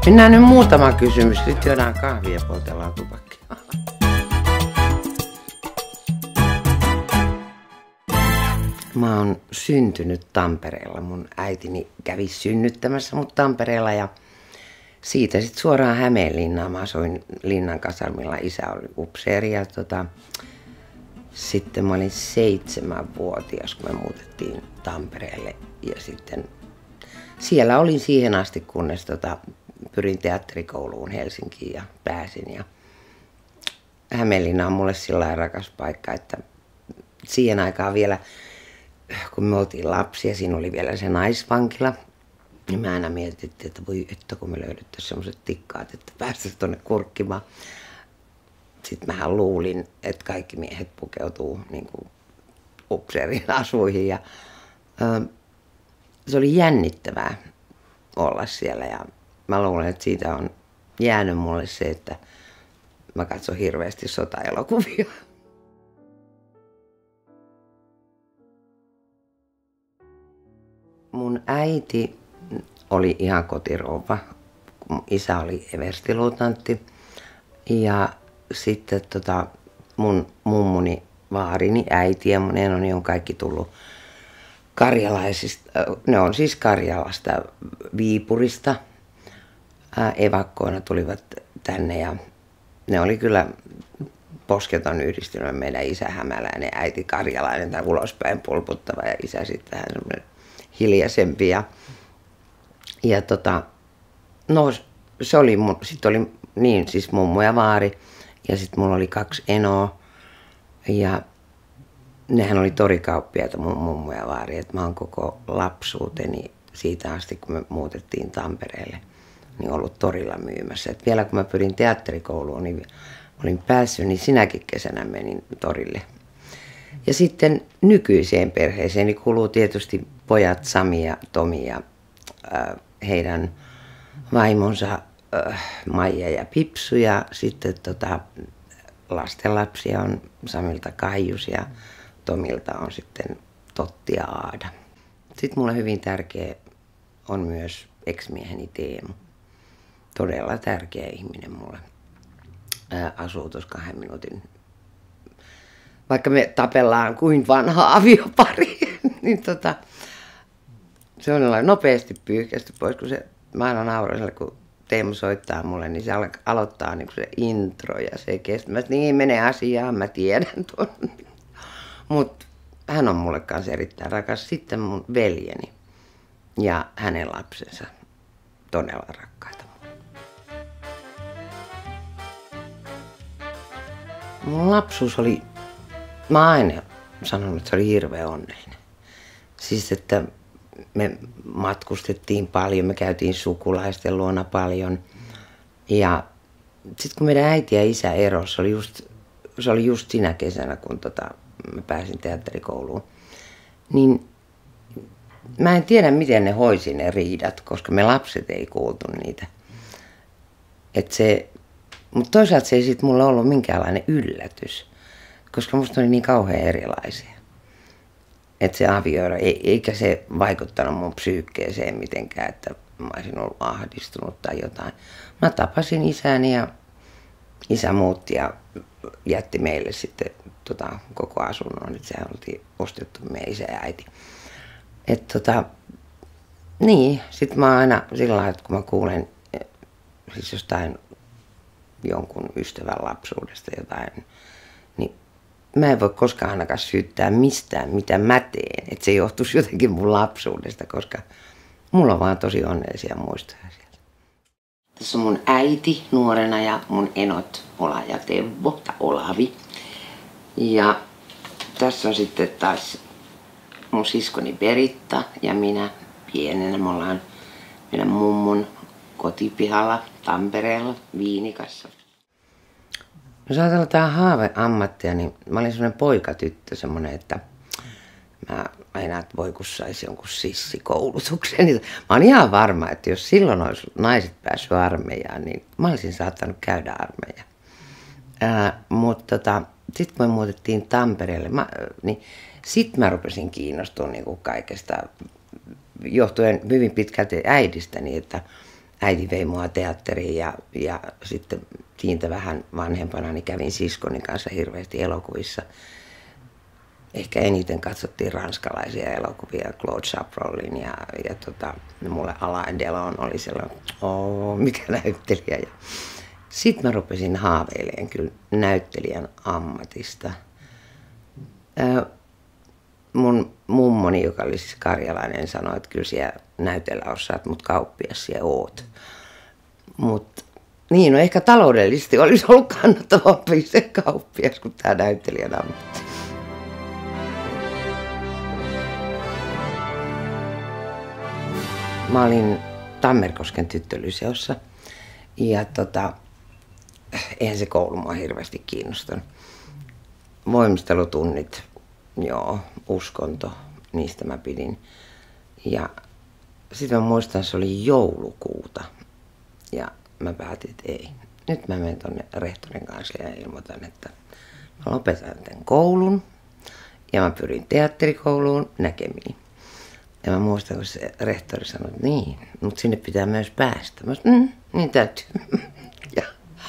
Mennään nyt muutama kysymys. Sitten juodaan kahvia ja poltellaan tupakkia. Mä oon syntynyt Tampereella. Mun äitini kävi synnyttämässä mut Tampereella ja siitä sitten suoraan Hämeenlinnaan. Mä asuin Linnan kasarmilla. Isä oli upseeri ja sitten mä olin 7-vuotias, kun me muutettiin Tampereelle. Ja sitten siellä olin siihen asti, kunnes pyrin teatterikouluun Helsinkiin ja pääsin. Ja Hämeenlinna on mulle sillä lailla rakas paikka, että siihen aikaan vielä, kun me oltiin lapsia, siinä oli vielä se naisvankila. Ja me aina mietittiin, että voi että kun me löydettäisiin semmoiset tikkaat, että päästäisiin tuonne kurkkimaan. Sitten mähän luulin, että kaikki miehet pukeutuu niin kuin upseerien asuihin. Ja, se oli jännittävää olla siellä ja mä luulen, että siitä on jäänyt mulle se, että mä katson hirveästi sotaelokuvia. Mun äiti oli ihan kotirouva. Mun isä oli everstiluutnantti ja sitten mun mummuni, vaarini, äiti ja mun enoni on kaikki tullut karjalaisista. Ne on siis Karjalasta, Viipurista. Evakkoina tulivat tänne ja ne oli kyllä posketon yhdistelmä. Meidän isä hämäläinen, äiti karjalainen tai ulospäin pulputtava ja isä sitten vähän semmoinen hiljaisempi. Ja no se oli sitten oli niin siis mummo ja vaari ja sitten mulla oli 2 enoa ja nehän oli torikauppiaita mun mummo ja vaari, että mä oon koko lapsuuteni siitä asti kun me muutettiin Tampereelle niin ollut torilla myymässä. Et vielä kun mä pyrin teatterikouluun, niin olin päässyt, niin sinäkin kesänä menin torille. Ja sitten nykyiseen perheeseen kuuluu tietysti pojat Sami ja Tomi ja heidän vaimonsa Maija ja Pipsu ja sitten lastenlapsia on Samilta Kaijus ja Tomilta on sitten Totti ja Aada. Sitten mulle hyvin tärkeä on myös ex-mieheni Teemu. Todella tärkeä ihminen mulle. Asuu tuossa 2 minuutin. Vaikka me tapellaan kuin vanha aviopari, niin se on nopeasti pyyhkästy pois, kun mä aina nauran sille, kun Teemu soittaa mulle, niin se aloittaa niin se intro ja se kestää. Niin menee asiaan, mä tiedän tuon. Mutta hän on mulle kanssa erittäin rakas. Sitten mun veljeni ja hänen lapsensa todella rakkaita. Mun lapsuus oli, mä oon aina sanonut, että se oli hirveän onnellinen. Siis, että me matkustettiin paljon, me käytiin sukulaisten luona paljon. Ja sitten kun meidän äiti ja isä erosi, se oli just sinä kesänä, kun mä pääsin teatterikouluun. Niin mä en tiedä, miten ne hoisi ne riidat, koska me lapset ei kuultu niitä. Mutta toisaalta se ei sitten mulla ollut minkäänlainen yllätys, koska musta oli niin kauhean erilaisia. Että se avioero, eikä se vaikuttanut mun psyykkeeseen mitenkään, että mä olisin ollut ahdistunut tai jotain. Mä tapasin isäni ja isä muutti ja jätti meille sitten koko asunnon, että sehän oltiin ostettu meidän isä ja äiti. Niin, sit mä aina sillä lailla, että kun mä kuulen siis jostain jonkun ystävän lapsuudesta jotain, niin mä en voi koskaan ainakaan syyttää mistään, mitä mä teen. Että se johtuisi jotenkin mun lapsuudesta, koska mulla on vaan tosi onnellisia muistoja sieltä. Tässä on mun äiti nuorena ja mun enot Ola ja Teuvo, tai Olavi. Ja tässä on sitten taas mun siskoni Beritta ja minä pienenä. Me ollaan meidän mummun kotipihalla Tampereella Viinikassa. Jos ajatellaan tää haaveammattia, niin mä olin semmoinen poikatyttö, semmoinen, että mä aina, että voi kun saisi jonkun sissikoulutuksen. Mä oon ihan varma, että jos silloin olisi naiset päässyt armeijaan, niin mä olisin saattanut käydä armeijaa. Mutta sitten kun me muutettiin Tampereelle, niin sitten mä rupesin kiinnostumaan niin kuin kaikesta, johtuen hyvin pitkälti äidistäni, että äiti vei mua teatteriin ja sitten siitä vähän vanhempana niin kävin siskoni kanssa hirveästi elokuvissa. Ehkä eniten katsottiin ranskalaisia elokuvia, Claude Chabrolin ja mulle Alain Delon oli sellainen, mikä näyttelijä. Sitten mä rupesin haaveilemaan kyllä näyttelijän ammatista. Mun mummoni, joka oli siis karjalainen, sanoi, että kyllä siellä näytellä osaat, mutta kauppias siellä oot. Mutta niin, no ehkä taloudellisesti olisi ollut kannattavampi se kauppias kuin tämä näyttelijän ammatti. Mä olin Tammerkosken tyttölyseossa ja eihän se koulu mua hirveästi kiinnostanut. Voimistelutunnit, joo, uskonto, niistä mä pidin. Ja sitten mä muistan, se oli joulukuuta ja mä päätin, että ei. Nyt mä menen tonne rehtorin kanssa ja ilmoitan, että mä lopetan tämän koulun ja mä pyrin teatterikouluun näkemiin. Ja mä muistan, kun se rehtori sanoi, että niin, mutta sinne pitää myös päästä. Mä sanoin, niin täytyy. Ja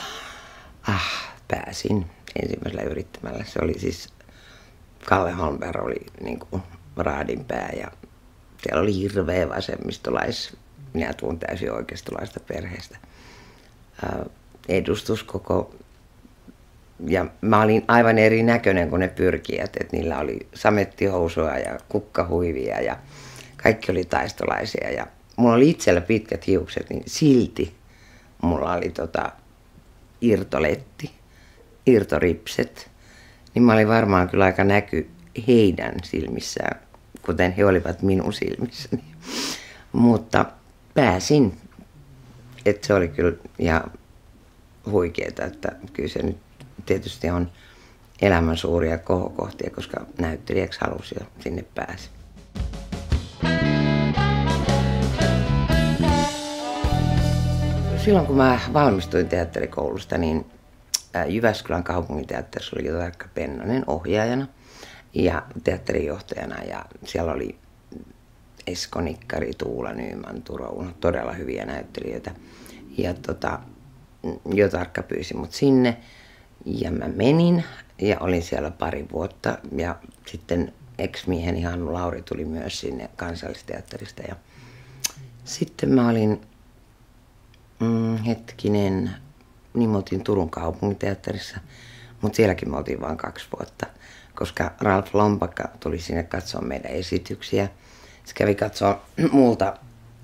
pääsin ensimmäisellä yrittämällä. Se oli siis, Kalle Holmberg oli niin kuin raadinpää ja siellä oli hirveä minä tuun täysin oikeistolaista perheestä, edustus koko. Ja mä olin aivan eri näköinen kuin ne pyrkijät, että niillä oli samettihousuja ja kukkahuivia ja kaikki oli taistolaisia. Ja mulla oli itsellä pitkät hiukset, niin silti mulla oli irtoletti, irtoripset. Niin mä olin varmaan kyllä aika näky heidän silmissään, kuten he olivat minun silmissäni. Mutta pääsin, että se oli kyllä ihan huikeeta, että kyllä se nyt tietysti on elämän suuria kohokohtia, koska näyttelijäksi halusi ja sinne pääsi. Silloin kun mä valmistuin teatterikoulusta, niin Jyväskylän kaupunginteatterissa oli Jotarkka Pennonen ohjaajana ja teatterijohtajana. Ja siellä oli Esko Nikkari, Tuula Nyman, Turo Uno, todella hyviä näyttelijöitä. Ja Jotarkka pyysi mut sinne ja mä menin ja olin siellä pari vuotta. Ja sitten ex-mieheni Hannu Lauri tuli myös sinne Kansallisteatterista. Ja sitten mä olin niin me oltiin Turun kaupunginteatterissa, mutta sielläkin me oltiin vain 2 vuotta, koska Ralf Lompakka tuli sinne katsoa meidän esityksiä. Se kävi katsoa multa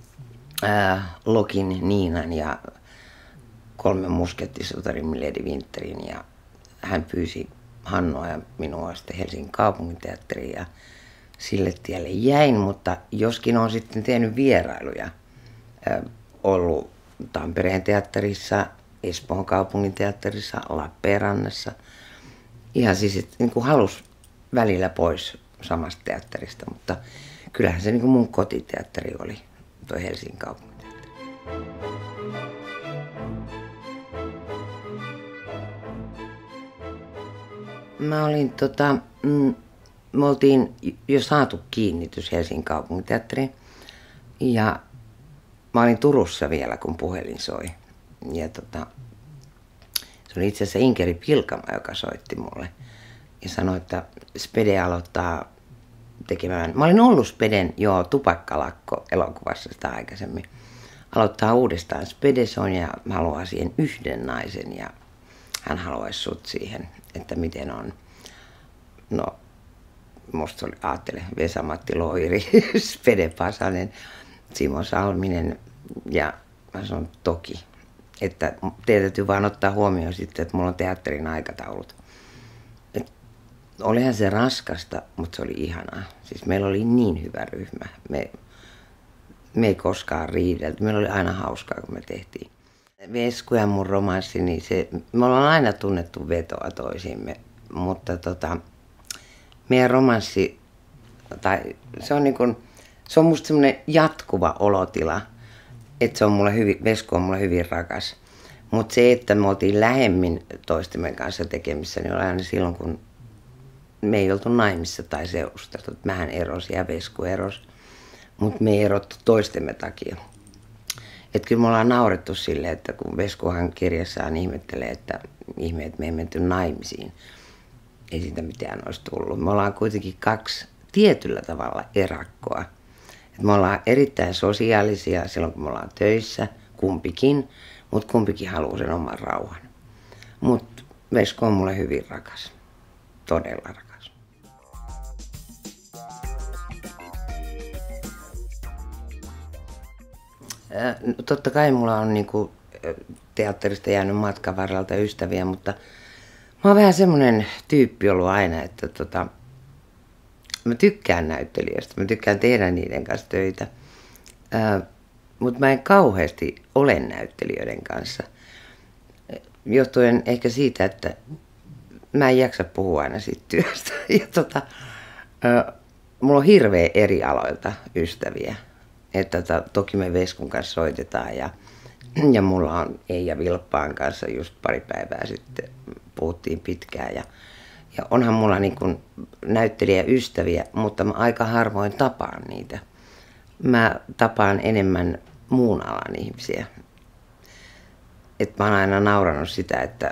Lokin, Niinan ja 3 muskettisotarin Milady Winterin ja hän pyysi Hannua ja minua sitten Helsingin kaupunginteatteriin ja sille tielle jäin, mutta joskin olen sitten tehnyt vierailuja, ollut Tampereen teatterissa, Espoon kaupunginteatterissa, Lappeenrannassa. Ihan siis, että niin kuin halusi välillä pois samasta teatterista, mutta kyllähän se niin kuin mun kotiteatteri oli, tuo Helsingin kaupunginteatteri. Mä olin me oltiin jo saatu kiinnitys Helsingin kaupunginteatteriin ja mä olin Turussa vielä, kun puhelin soi. Ja se oli itse asiassa Inkeri Pilkama, joka soitti mulle ja sanoi, että Spede aloittaa tekemään. Mä olin ollut Speden Tupakkalakko elokuvassa sitä aikaisemmin. Aloittaa uudestaan Spede Sonja haluaa siihen yhden naisen ja hän haluaisi sut siihen, että miten on. No, musta ajattele Vesa-Matti Loiri, Spede Pasanen, Simo Salminen ja mä sanon toki, että teidän täytyy vaan ottaa huomioon sitten, että mulla on teatterin aikataulut. Olihan se raskasta, mutta se oli ihanaa. Siis meillä oli niin hyvä ryhmä. Me ei koskaan riidelty. Meillä oli aina hauskaa, kun me tehtiin. Vesku ja mun romanssi, niin me ollaan aina tunnettu vetoa toisiimme, mutta meidän romanssi, se on musta semmoinen jatkuva olotila, että se on Vesku on mulle hyvin rakas. Mutta se, että me oltiin lähemmin toistemme kanssa tekemissä, niin oli aina silloin, kun me ei oltu naimissa tai seurusteltu. Mähän erosin ja Vesku erosi, mutta me ei erottu toistemme takia. Että kyllä me ollaan naurettu silleen, että kun Veskuhan kirjassaan ihmettelee, että ihme, että me ei menty naimisiin. Ei siitä mitään olisi tullut. Me ollaan kuitenkin kaksi tietyllä tavalla erakkoa. Et me ollaan erittäin sosiaalisia silloin, kun me ollaan töissä, kumpikin, mutta kumpikin haluaa sen oman rauhan. Mutta Vesku on mulle hyvin rakas, todella rakas. Totta kai mulla on niinku teatterista jäänyt matkan varrelta ystäviä, mutta mä oon vähän semmoinen tyyppi ollut aina, että mä tykkään näyttelijöistä, mä tykkään tehdä niiden kanssa töitä, mutta mä en kauheasti ole näyttelijöiden kanssa. Johtuen ehkä siitä, että mä en jaksa puhua aina siitä työstä. Ja mulla on hirveä eri aloilta ystäviä. Että toki me Veskun kanssa soitetaan ja mulla on Eija Vilppaan kanssa just pari päivää sitten puhuttiin pitkään. Ja onhan mulla niin kuin näyttelijäystäviä, mutta mä aika harvoin tapaan niitä. Mä tapaan enemmän muun alan ihmisiä. Et mä oon aina nauranut sitä, että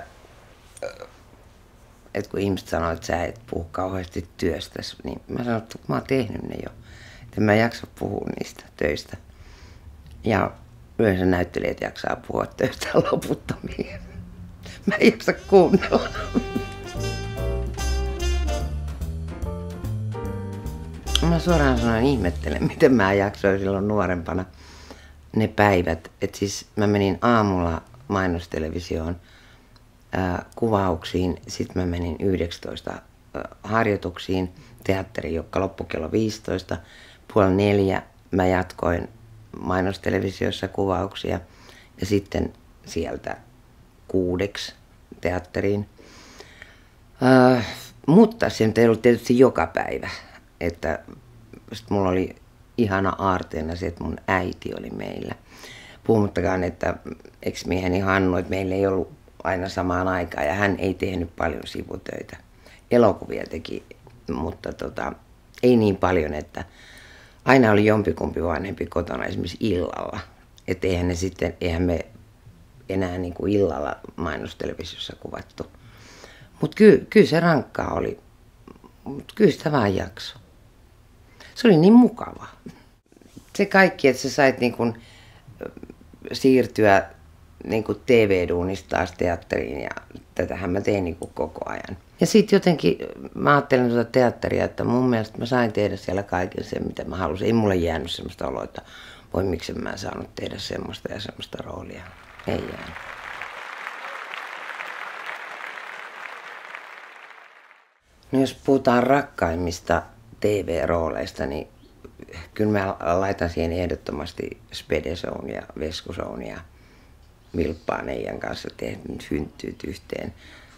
kun ihmiset sanoo, että sä et puhu kauheasti työstäsi, niin mä sanon, että mä oon tehnyt ne jo. Että mä en jaksa puhua niistä töistä. Ja yleensä näyttelijät jaksaa puhua töistä loputtomiin. Mä en jaksa kuunnella. Mä suoraan sanoen ihmettelen, miten mä jaksoin silloin nuorempana ne päivät. Että siis mä menin aamulla mainostelevisioon kuvauksiin, sitten mä menin 19 harjoituksiin teatteriin, joka loppui kello 15. 3:30 mä jatkoin mainostelevisiossa kuvauksia ja sitten sieltä 6 teatteriin. Mutta se nyt ei ollut tietysti joka päivä. Että mulla oli ihana aarteena se, että mun äiti oli meillä. Puhumattakaan, että ex-mieheni Hannu, että meillä ei ollut aina samaan aikaan ja hän ei tehnyt paljon sivutöitä. Elokuvia teki, mutta ei niin paljon, että aina oli jompikumpi vanhempi kotona esimerkiksi illalla. Että eihän me enää niin kuin illalla mainostelevisiossa kuvattu. Mutta kyllä se rankkaa oli, mutta kyllä sitä vaan jakso. Se oli niin mukava. Se kaikki, että sä sait niin kuin siirtyä niin kuin TV-duunista taas teatteriin ja tätähän mä tein niin kuin koko ajan. Ja sitten jotenkin mä ajattelin tuota teatteria, että mun mielestä mä sain tehdä siellä kaiken sen, mitä mä halusin. Ei mulle jäänyt semmoista oloa, että voi miksi mä en saanut tehdä semmoista ja semmoista roolia. Ei jäänyt. No jos puhutaan rakkaimmista TV-rooleista, niin kyllä mä laitan siihen ehdottomasti Spede Shown ja Vesku Shown ja Vilppaan Eijan kanssa tehnyt Hynttyyt yhteen.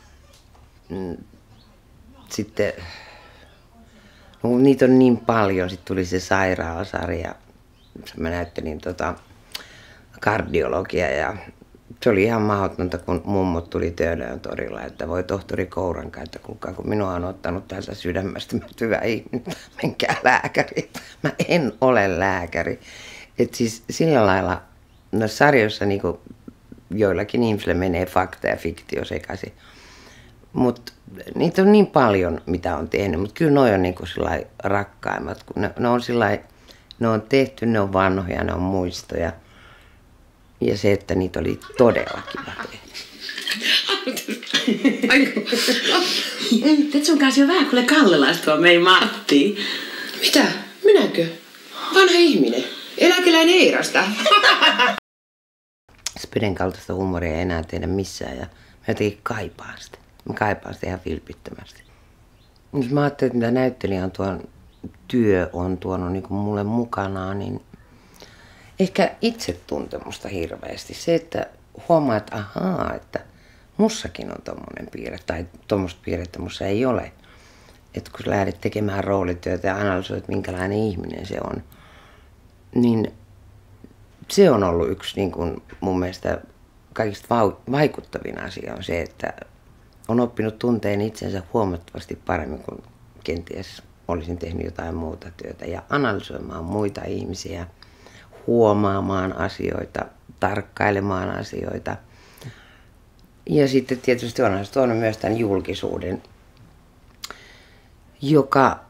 Sitten, no, niitä on niin paljon. Sitten tuli se sairaalasarja. Mä näyttelin kardiologia ja se oli ihan mahdotonta, kun mummot tuli Töölön torilla, että voi tohtori Kouranka, että kuulkaa, kun minua on ottanut täältä sydämestä, mä hyvä ihminen, menkää lääkäri. Mä en ole lääkäri. Et siis sillä lailla, no sarjoissa niin kuin joillakin ihmisillä menee fakta ja fiktio sekaisin. Mutta niitä on niin paljon, mitä on tehnyt, mutta kyllä ne on niin kuin rakkaimmat, kun ne on tehty, ne on vanhoja, ne on muistoja. Ja se, että niitä oli todella kiva tehdä. Teet sun kanssa jo vähän kuule kallelaistua mei Marttiin. Mitä? Minäkö? Vanha ihminen. Eläkeläinen Eirasta. Speden kaltaista huumoria ei enää tehdä missään ja mä jotenkin kaipaan sitä. Mä kaipaan sitä ihan vilpittömästi. Jos mä ajattelin, että mitä näyttelijän työ on tuonut niin kuin mulle mukanaan, niin ehkä itsetuntemusta hirveästi. Se, että huomaa, että ahaa, että mussakin on tommonen piirre, tai tommoista piirrettä mussa ei ole. Että kun sä lähdet tekemään roolityötä ja analysoit, minkälainen ihminen se on, niin se on ollut yksi niin kuin mun mielestä kaikista vaikuttavin asia on se, että on oppinut tunteen itsensä huomattavasti paremmin kuin kenties olisin tehnyt jotain muuta työtä ja analysoimaan muita ihmisiä, huomaamaan asioita, tarkkailemaan asioita. Ja sitten tietysti onhan se tuonut myös tämän julkisuuden, joka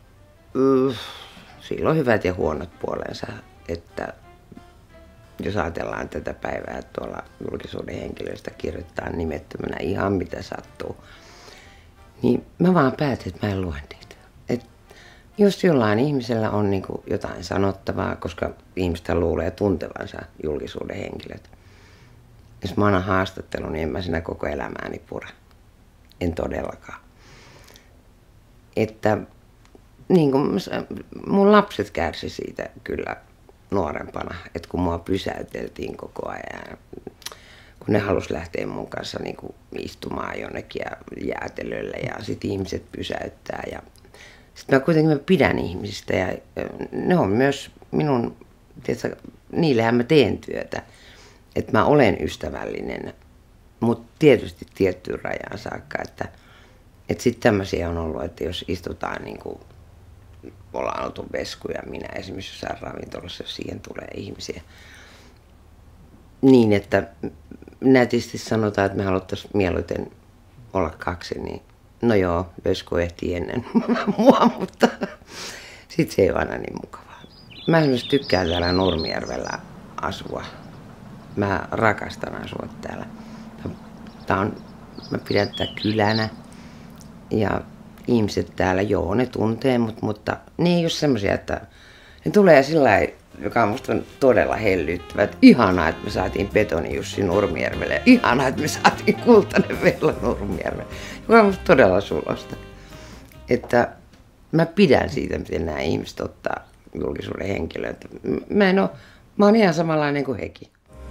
sillä on hyvät ja huonot puolensa, että jos ajatellaan tätä päivää, että tuolla julkisuuden henkilöistä kirjoittaa nimettömänä ihan mitä sattuu, niin mä vaan päätin, että mä en lue niitä. Et jos jollain ihmisellä on niinku jotain sanottavaa, koska ihmistä luulee tuntevansa julkisuuden henkilöt. Jos mä annan haastattelun, niin en mä siinä koko elämääni pura. En todellakaan. Että niin kuin mun lapset kärsi siitä kyllä nuorempana, että kun mua pysäyteltiin koko ajan, kun ne halusi lähteä mun kanssa niin kuin istumaan jonnekin ja jäätelölle ja sitten ihmiset pysäyttää. Ja sitten mä pidän ihmisistä ja ne on myös minun, tiedätkö, niillehän mä teen työtä, että mä olen ystävällinen, mutta tietysti tiettyyn rajaan saakka, että sitten tämmöisiä on ollut, että jos istutaan niin kuin ollaan oltu vesku ja minä esimerkiksi jossain ravintolassa, jos siihen tulee ihmisiä. Niin, että nätisti sanotaan, että me haluttaisiin mieluiten olla kaksi, niin no joo, vesku ehtii ennen mua, mutta sit se ei ole aina niin mukavaa. Mä esimerkiksi tykkään täällä Nurmijärvellä asua. Mä rakastan asua täällä. Mä pidän tätä kylänä ja ihmiset täällä, joo, ne tuntee, mutta ne ei ole semmoisia, että ne tulee sillä joka on musta todella hellyttävä, että ihanaa, että me saatiin Betoni Jussi Nurmijärvelle ja ihanaa, että me saatiin Kultainen Vella Nurmijärvelle, joka on musta todella sulosta. Että mä pidän siitä, miten nämä ihmiset ottaa julkisuuden henkilöitä. Mä oon ihan samanlainen kuin hekin.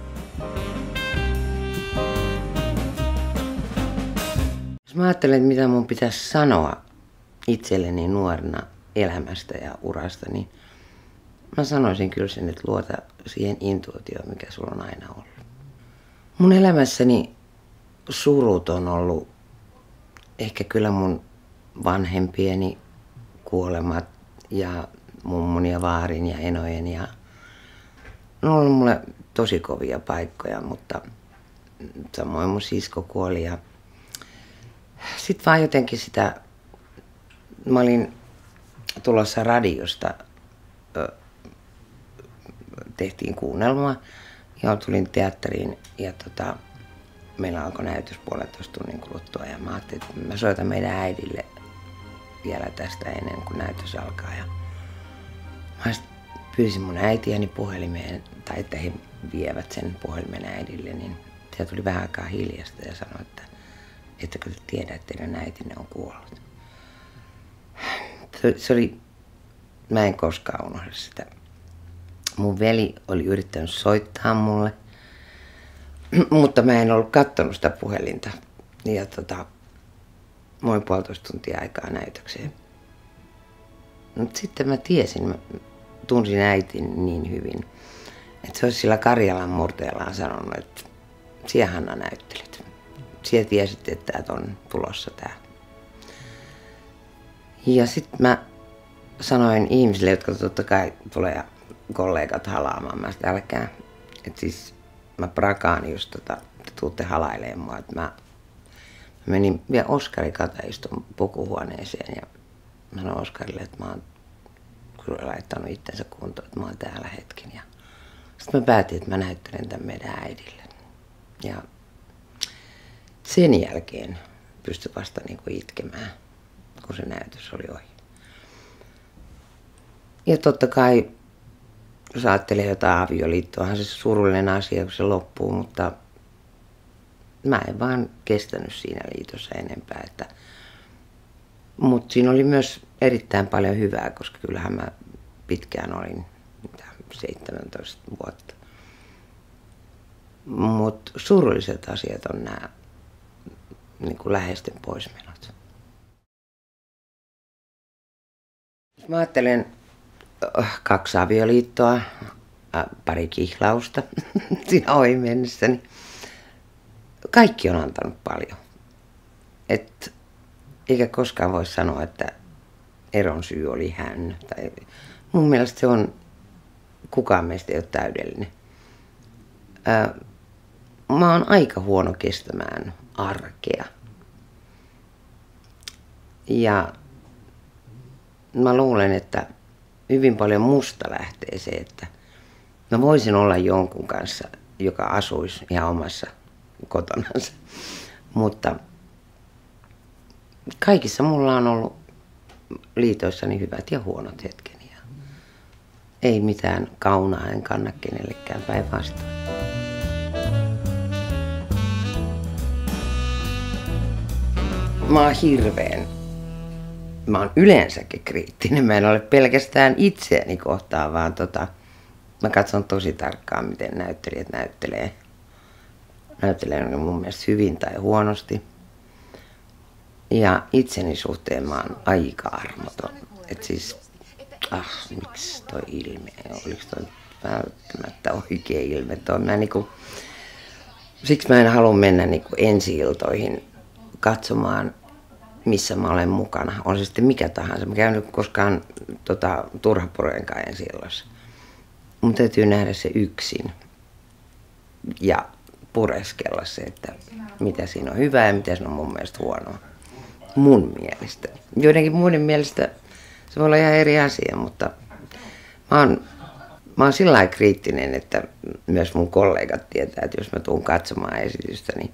Jos mä ajattelen, että mitä mun pitäisi sanoa itselleni nuorena elämästä ja urasta, niin mä sanoisin kyllä sen, että luota siihen intuitioon, mikä sulla on aina ollut. Mun elämässäni surut on ollut ehkä kyllä mun vanhempieni kuolemat ja mummon ja vaarin ja enojen. Ja ne on ollut mulle tosi kovia paikkoja, mutta samoin mun sisko kuoli. Ja sit vaan jotenkin sitä, mä olin tulossa radiosta, tehtiin kuunnelmaa ja tulin teatteriin ja meillä alkoi näytös 1,5 tunnin kuluttua ja mä ajattelin, että mä soitan meidän äidille vielä tästä ennen kuin näytös alkaa. Ja mä pyysin mun äitiäni puhelimeen, tai että he vievät sen puhelimen äidille, niin siellä tuli vähän aikaa hiljasta ja sanoi, että ettekö te tiedä, että teidän äitinne on kuollut. Se oli, mä en koskaan unohda sitä. Mun veli oli yrittänyt soittaa mulle, mutta mä en ollut katsonut sitä puhelinta. Ja mulla oli 1,5 tuntia aikaa näytökseen. Mutta sitten mä tiesin, mä tunsin äitin niin hyvin, että se olisi sillä Karjalan murteellaan sanonut, että siellä Hanna näyttelet. Siellä tiesit, että täältä on tulossa tää. Ja sitten mä sanoin ihmisille, jotka totta kai tulee kollegat halaamaan, mä sitä älkää. Että siis mä prakaan just te tuutte halailemaan mua. Että mä menin vielä Oskari Kataiston pukuhuoneeseen ja mä sanoin Oskarille, että mä oon kyllä laittanut itsensä kuntoon, että mä oon täällä hetken. Ja sitten mä päätin, että mä näyttelen tämän meidän äidille. Ja sen jälkeen pystyi vasta niinku itkemään, kun se näytös oli ohi. Ja totta kai, jos ajattelee jotain avioliittoa, onhan se surullinen asia, kun se loppuu, mutta mä en vaan kestänyt siinä liitossa enempää. Mutta siinä oli myös erittäin paljon hyvää, koska kyllähän mä pitkään olin 17 vuotta. Mutta surulliset asiat on nämä niin kuin läheisten poismenot. Mä ajattelen 2 avioliittoa, pari kihlausta siinä ohi mennessäni. Kaikki on antanut paljon. Eikä koskaan voi sanoa, että eron syy oli hän. Mun mielestä se on, kukaan meistä ei ole täydellinen. Mä oon aika huono kestämään arkea. Ja mä luulen, että hyvin paljon musta lähtee se, että mä voisin olla jonkun kanssa, joka asuisi ihan omassa kotonansa. Mutta kaikissa mulla on ollut liitoissani hyvät ja huonot hetkeni. Ja ei mitään kaunaa en kanna kenellekään, päinvastoin. Mä oon yleensäkin kriittinen. Mä en ole pelkästään itseäni kohtaan, vaan mä katson tosi tarkkaan, miten näyttelijät näyttelee mun mielestä hyvin tai huonosti. Ja itseni suhteen mä oon aika armoton. Et siis, miksi toi ilme, oliko toi välttämättä oikea ilme? Siksi mä en halua mennä ensi-iltoihin katsomaan, missä mä olen mukana. On se sitten mikä tahansa. Mä käyn koskaan turhapurojenkaan ensi-illoissa. Mun täytyy nähdä se yksin ja pureskella se, että mitä siinä on hyvää ja mitä siinä on mun mielestä huonoa. Mun mielestä. Joidenkin muiden mielestä se voi olla ihan eri asia, mutta mä oon sillä lailla kriittinen, että myös mun kollegat tietää, että jos mä tuun katsomaan esitystä, niin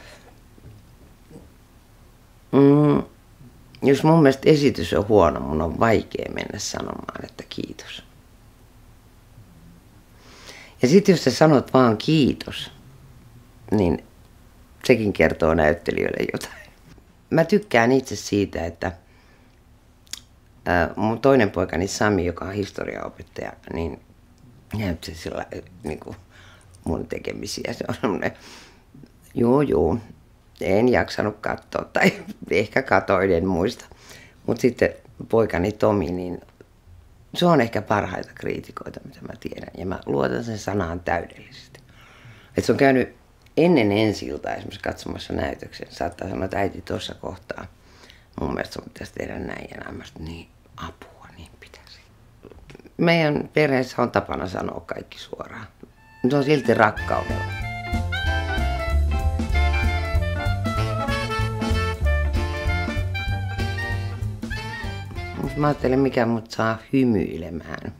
jos mun mielestä esitys on huono, mun on vaikea mennä sanomaan, että kiitos. Ja sitten jos sä sanot vaan kiitos, niin sekin kertoo näyttelijöille jotain. Mä tykkään itse siitä, että mun toinen poikani Sami, joka on historiaopettaja, niin näyttää sillä mun tekemisiä. Se on semmoinen, joo, en jaksanut katsoa, tai ehkä katoin, en muista. Mutta sitten poikani Tomi, niin se on ehkä parhaita kriitikoita, mitä mä tiedän. Ja mä luotan sen sanaan täydellisesti. Et se on käynyt ennen ensi-iltaa esimerkiksi katsomassa näytöksen. Saattaa sanoa, että äiti tuossa kohtaa. Mun mielestä sun pitäisi tehdä näin ja näin. Niin apua, niin pitäisi. Meidän perheessä on tapana sanoa kaikki suoraan. Se on silti rakkaudella. Mä ajattelen, mikä mut saa hymyilemään.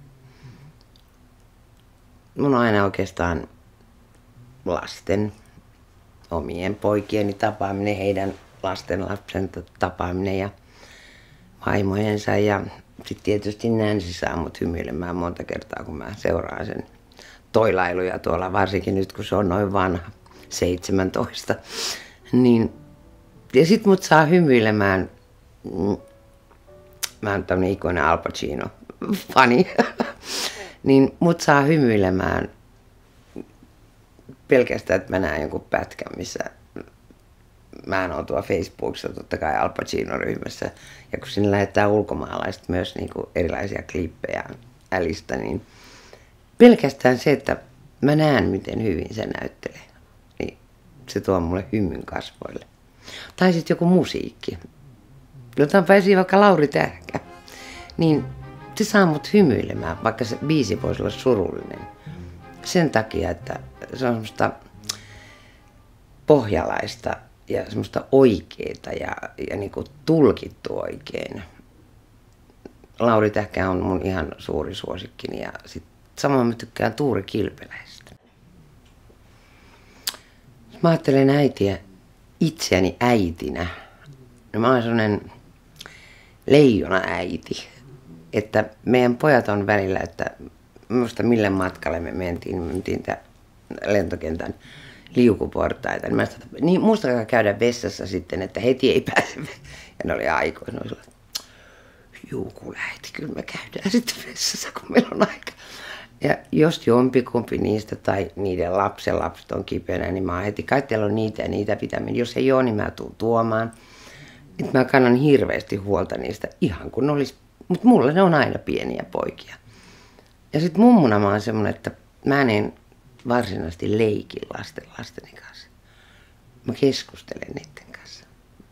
Mun on aina oikeastaan lasten, omien poikieni tapaaminen, heidän lasten tapaaminen ja vaimojensa. Ja sitten tietysti Nancy saa mut hymyilemään monta kertaa, kun mä seuraan sen toilailuja tuolla, varsinkin nyt kun se on noin vanha, 17. Niin, ja sit mut saa hymyilemään. Mä oon tämmönen ikuinen Al Pacino-fani, niin mut saa hymyilemään pelkästään, että mä näen jonkun pätkän, missä mä oon tuolla Facebookissa totta kai Al Pacino-ryhmässä, ja kun sinne lähettää ulkomaalaiset myös erilaisia klippejä Älistä, niin pelkästään se, että mä näen, miten hyvin se näyttelee, niin se tuo mulle hymyn kasvoille. Tai sitten joku musiikki. Otanpa esiin vaikka Lauri Tähkä, niin se saa mut hymyilemään, vaikka se biisi voisi olla surullinen. Sen takia, että se on semmoista pohjalaista ja semmoista oikeeta ja tulkittu oikein. Lauri Tähkä on mun ihan suuri suosikkini ja sit samoin mä tykkään Tuuri Kilpeläistä. Mä ajattelen äitiä itseäni äitinä. No mä oon sellainen leijona äiti, että meidän pojat on välillä, että muista mille matkalle me mentiin lentokentän liukuportaita. Niin muistakaa käydä vessassa sitten, että heti ei pääse. Ja ne oli aikoina, ne oli sellainen, juu kuule äiti, kyllä me käydään sitten vessassa, kun meillä on aika. Ja jos jompikumpi niistä tai niiden lapset on kipeänä, niin mä oon heti, kai teillä on niitä ja niitä pitämään. Jos ei ole, niin mä tuun tuomaan. Et mä kannan hirveästi huolta niistä, ihan kun ne olisi, mutta mulle ne on aina pieniä poikia. Ja sit mummuna mä oon semmonen, että mä en varsinaisesti leikin lasteni kanssa. Mä keskustelen niiden kanssa.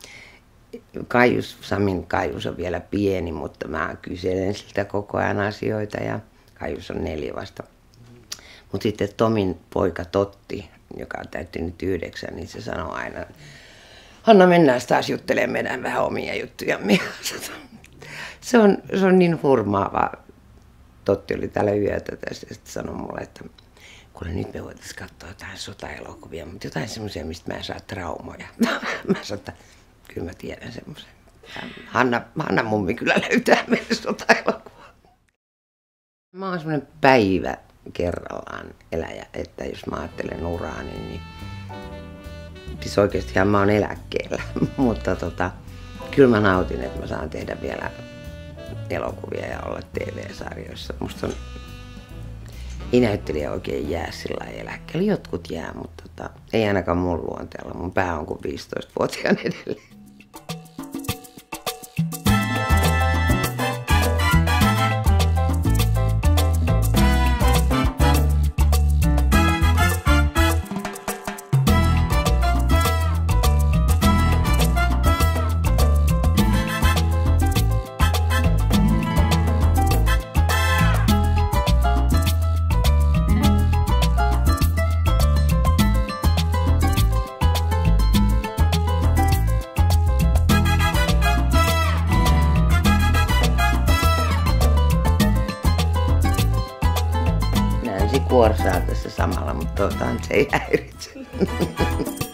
Samin Kaius on vielä pieni, mutta mä kyselen siltä koko ajan asioita ja Kaius on 4 vasta. Mutta sitten Tomin poika Totti, joka on täyttänyt 9, niin se sanoo aina, Hanna, mennään taas juttelemaan meidän vähän omia juttujamme. Se on niin hurmaava. Totti oli täällä yötä tässä ja sitten sanoi mulle, että kuule, nyt me voitaisiin katsoa jotain sotaelokuvia, mutta jotain semmoisia, mistä mä en saa traumoja. Mä sanoin, että kyllä mä tiedän semmoisen. Hanna mummi kyllä löytää meille sotaelokuvaa. Mä oon semmoinen päivä kerrallaan eläjä, että jos mä ajattelen uraani, niin siis oikeastihan mä oon eläkkeellä, mutta kyllä mä nautin, että mä saan tehdä vielä elokuvia ja olla TV-sarjoissa. Musta on, ei näyttelijä oikein jää sillä eläkkeellä. Jotkut jää, mutta ei ainakaan mun luonteella. Mun pää on kuin 15-vuotiaan edelleen. Kuorsaa tässä samalla, mutta se ei häiritse.